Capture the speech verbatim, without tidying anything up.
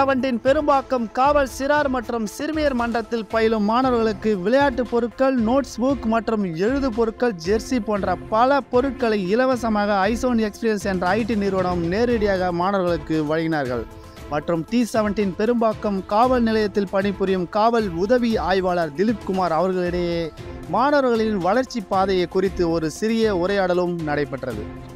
Seventeen Perumbakkam காவல் சிறார் மற்றும் சிறுமியர் மன்றத்தில் பயிலும் மாணவர்களுக்கு விளையாட்டு பொருட்கள், நோட்ஸ் புக் மற்றும் எழுது பொருட்கள், ஜெர்சி போன்ற பல பொருட்களை இலவசமாக ஐசோன் எக்ஸ்பீரியன்ஸ் என்ற ஐடி நிறுவனம் நேரடியாக மாணவர்களுக்கு வழங்கினார்கள். மற்றும் டி செவன்டீன் பெரும்பாக்கம் காவல் நிலையத்தில் பணிபுரியும் காவல் உதவி ஆய்வாளர் திலீப் குமார் அவர்களிடையே மாணவர்களின் வளர்ச்சி பாதையை குறித்து ஒரு சிறிய உரையாடலும் நடைபெற்றது.